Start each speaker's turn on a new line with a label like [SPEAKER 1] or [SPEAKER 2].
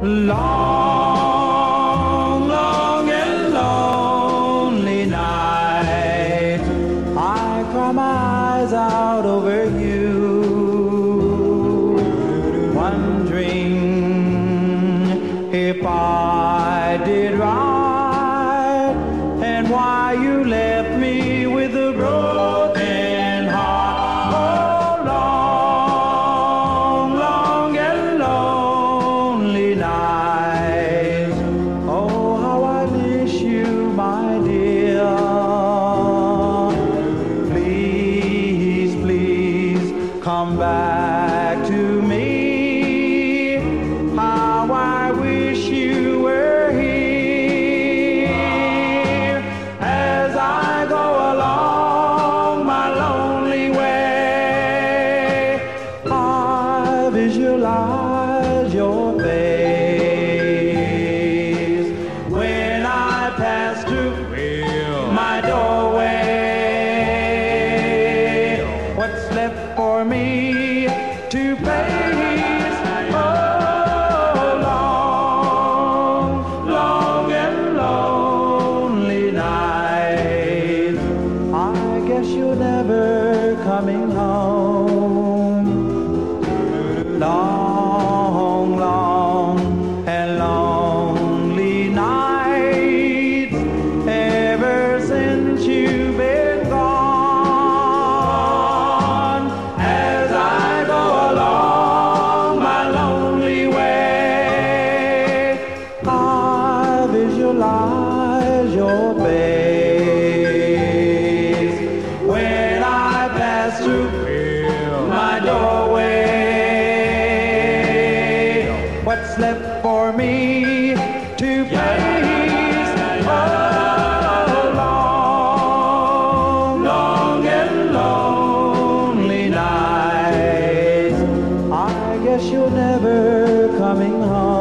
[SPEAKER 1] Long, long and lonely night, I cry my eyes out over you, wondering if I did right and why you left me with a broken heart. Oh, long, long and lonely night. Oh, how I miss you, my dear. Please, please come back to me. How I wish you were here as I go along my lonely way. I visualize your face when I pass through my doorway. What's left for me to face? Oh, long, long and lonely night. I guess you're never coming home. Long, long and lonely nights ever since you've been gone. As I go along my lonely way, I visualize your face when I pass through my doorway. What's left for me to face? Oh, long, long and lonely nights. I guess you're never coming home.